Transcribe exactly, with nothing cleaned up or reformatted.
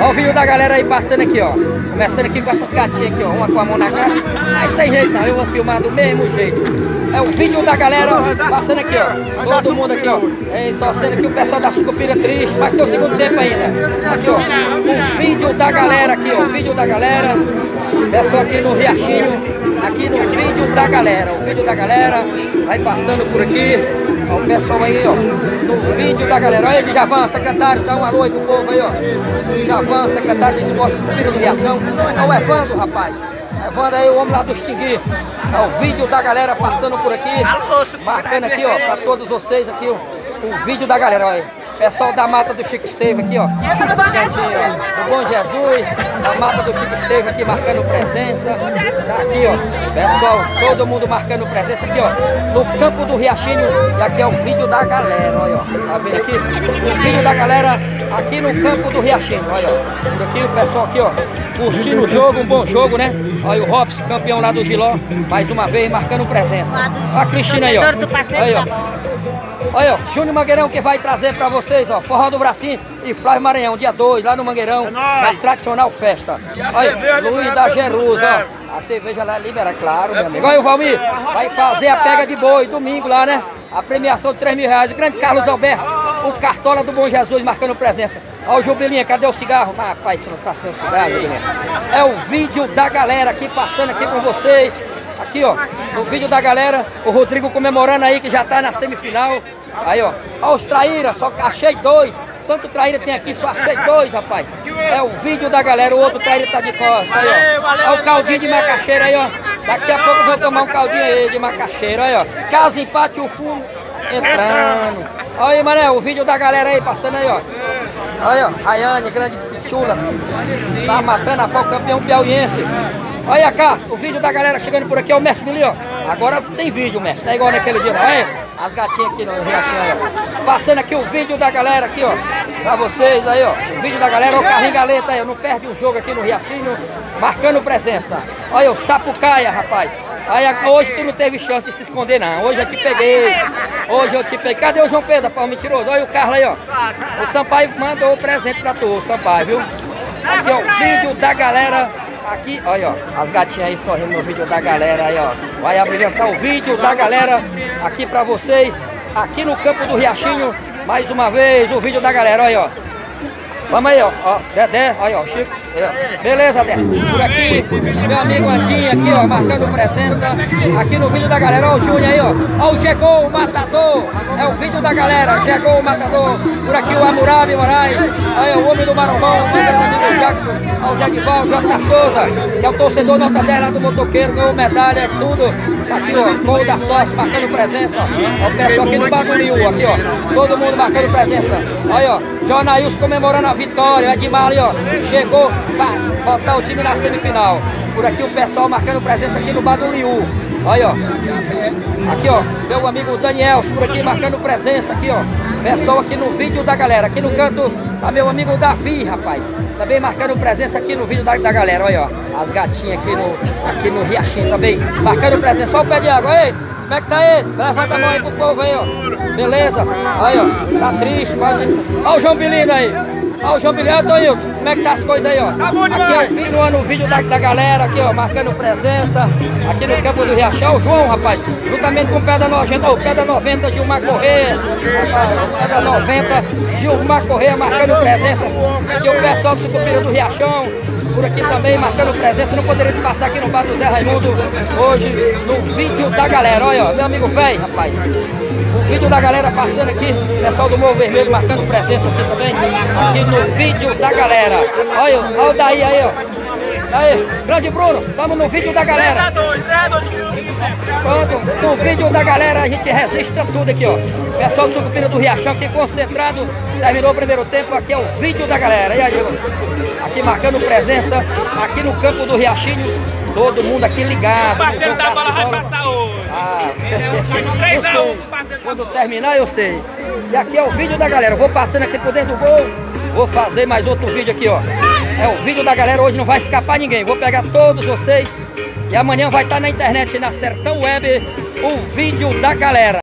Olha o vídeo da galera aí passando aqui, ó. Começando aqui com essas gatinhas aqui, ó. Uma com a mão na cara. Aí tem jeito não, eu vou filmar do mesmo jeito. É o vídeo da galera passando aqui, ó. Todo mundo aqui, ó. E torcendo aqui o pessoal da Sucupira triste, mas tem o segundo tempo ainda. Aqui, ó. O vídeo da galera aqui, ó. O vídeo da galera. Pessoal aqui no Riachinho. Aqui no vídeo da galera. O vídeo da galera. Vai passando por aqui. Ó, o pessoal aí, ó. No vídeo da galera. Olha aí, Djavan, secretário. Dá um alô aí pro povo aí, ó. Djavan, secretário de esporte do do Riachão. É o Evandro, rapaz. Evandro aí, o homem lá do Extinguir. É o vídeo da galera passando por aqui. Marcando aqui, ó, pra todos vocês aqui, ó, o vídeo da galera, olha. Pessoal da Mata do Chico Esteve aqui, ó. Essa do Bom Jesus. Do Bom Jesus, a Mata do Chico Esteve aqui marcando presença. Tá aqui, ó. Pessoal, todo mundo marcando presença aqui, ó. No campo do Riachinho. E aqui é o vídeo da galera, olha, ó. Tá vendo aqui? O vídeo da galera aqui no campo do Riachinho, olha, ó. Por aqui o pessoal aqui, ó. Curtindo o jogo, um bom jogo, né? Olha o Robson, campeão lá do Giló, mais uma vez marcando presença. Olha a Cristina aí, ó. Aí, ó. Olha, ó, Júnior Mangueirão que vai trazer pra vocês, ó, Forró do Bracinho e Flávio Maranhão, dia dois, lá no Mangueirão, é na tradicional festa. Olha, Luiz da Jerusa, ó, a cerveja lá libera, claro, meu amigo. Olha o Valmir, vai fazer a pega de boi, domingo lá, né? A premiação de três mil reais, o grande Carlos Alberto, o Cartola do Bom Jesus marcando presença. Olha o Jubilinha, cadê o cigarro? Mas, rapaz, tu não tá sem o cigarro, Jubilinha. É o vídeo da galera aqui, passando aqui com vocês. Aqui, ó, no vídeo da galera, o Rodrigo comemorando aí que já tá na semifinal. Aí, ó, olha os traíra, só achei dois. Tanto traíra tem aqui, só achei dois, rapaz. É o vídeo da galera, o outro traíra tá de costas. Aí, ó, olha o caldinho de macaxeira aí, ó. Daqui a pouco eu vou tomar um caldinho aí de macaxeira, aí, ó. Caso empate, o fundo entrando. Olha aí, mané, o vídeo da galera aí, passando aí, ó. Olha, ó, Rayane, grande chula. Tá matando a pau, campeão piauiense. Olha cá, o vídeo da galera chegando por aqui, é o mestre Mili, ó. Agora tem vídeo, mestre, não é igual naquele dia, não. Olha as gatinhas aqui no Riachinho, ó. Passando aqui o vídeo da galera aqui, ó. Pra vocês aí, ó. O vídeo da galera, ó, o carrinho galeta aí, ó. Não perde um jogo aqui no Riachinho, marcando presença. Olha o Sapucaia, rapaz. Aí hoje tu não teve chance de se esconder, não. Hoje eu te peguei. Hoje eu te peguei. Cadê o João Pedro, pau mentiroso? Olha o Carlos aí, ó. O Sampaio mandou o presente pra tu, o Sampaio, viu? Aqui, ó, o vídeo da galera. Aqui, olha, ó, as gatinhas aí sorrindo no vídeo da galera aí, ó. Vai abrilhantar o vídeo da galera aqui pra vocês, aqui no campo do Riachinho. Mais uma vez, o vídeo da galera, olha, ó. Vamos aí, ó, ó, Dedé, olha, ó, Chico. É. Beleza, Dedé. Por aqui, meu amigo Andinho aqui, ó, marcando presença aqui no vídeo da galera. Ó o Júnior aí, ó. Ó o Chegou o Matador. É o vídeo da galera. Chegou o Matador. Por aqui o Amurabi Moraes. Olha o homem do Marombão, o meu amigo Jackson. Ó o Zé Dival, o J. Souza, que é o torcedor nota dez lá do motoqueiro, ganhou medalha, tudo. Tá aqui, ó, gol da sorte, marcando presença. Ó, o pessoal aqui no Bagulho, aqui, ó. Todo mundo marcando presença. Olha, ó, Jonailson comemorando a vitória. Edmar ali, ó, chegou para botar o time na semifinal. Por aqui o pessoal marcando presença aqui no Baduliu. Olha, ó. Aqui, ó, meu amigo Daniel, por aqui marcando presença aqui, ó. Pessoal aqui no vídeo da galera. Aqui no canto tá meu amigo Davi, rapaz. Também marcando presença aqui no vídeo da, da galera. Olha, ó. As gatinhas aqui no, aqui no Riachinho também. Marcando presença. Só o pé de água. Ei, como é que tá aí? Levanta a mão aí pro povo aí, ó. Beleza? Aí, ó. Tá triste, quase. Olha o João Bilindo aí. Olha o João Bilindo. Olha, Toninho. Como é que tá as coisas aí, ó? Aqui, ó, filmando o vídeo da, da galera aqui, ó. Marcando presença. Aqui no campo do Riachão. O João, rapaz. Juntamente com o Pedra Nojenta. Ó, o Pedra noventa, Gilmar Correia. O Pedra noventa, Gilmar Correia marcando presença. Aqui o pessoal do Sucupira do Riachão. Por aqui também marcando presença. Não poderia te passar aqui no bar do Zé Raimundo hoje no vídeo da galera. Olha, ó, meu amigo velho, rapaz. O vídeo da galera passando aqui. Pessoal do Morro Vermelho marcando presença aqui também. Aqui no vídeo da galera. Olha, olha o daí aí, ó. Aí, grande Bruno, estamos no vídeo da galera. Pronto, no vídeo da galera a gente registra tudo aqui, ó. Pessoal do Sucupira do Riachão aqui concentrado. Terminou o primeiro tempo, aqui é o vídeo da galera. E aí, aqui marcando presença, aqui no campo do Riachinho. Todo mundo aqui ligado. O parceiro da bola vai passar hoje. Ah, três a um, parceiro. Quando terminar eu sei. E aqui é o vídeo da galera. Eu vou passando aqui por dentro do gol. Vou fazer mais outro vídeo aqui, ó. É o vídeo da galera. Hoje não vai escapar ninguém. Vou pegar todos vocês. E amanhã vai estar na internet, na Sertão Web, o vídeo da galera.